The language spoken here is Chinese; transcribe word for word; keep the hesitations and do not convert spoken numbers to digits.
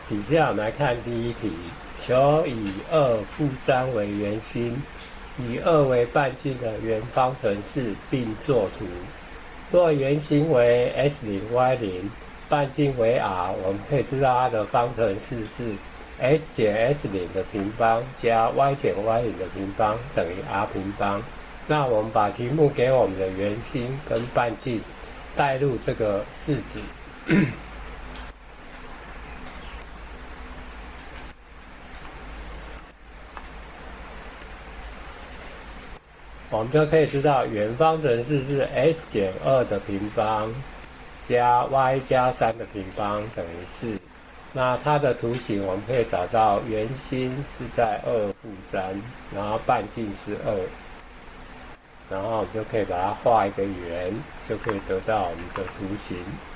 底下我们来看第一题，求以二负三为圆心，以二为半径的圆方程式，并作图。若圆心为 x 零 y 零，半径为 r， 我们可以知道它的方程式是 x 减 x 零的平方加 y 减 y 零的平方等于 r 平方。那我们把题目给我们的圆心跟半径带入这个式子。我们就可以知道圆方程式是 x 减二的平方加 y 加三的平方等于四。那它的图形我们可以找到圆心是在二负三，然后半径是二，然后我们就可以把它画一个圆，就可以得到我们的图形。